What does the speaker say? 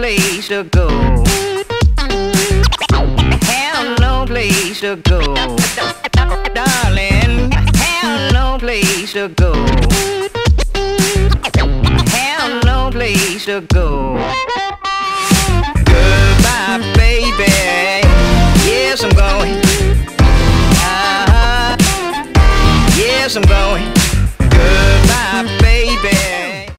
place to go. Have no place to go. Darling, have no place to go. Have no place to go. Goodbye, baby. Yes, I'm going. Yes, I'm going.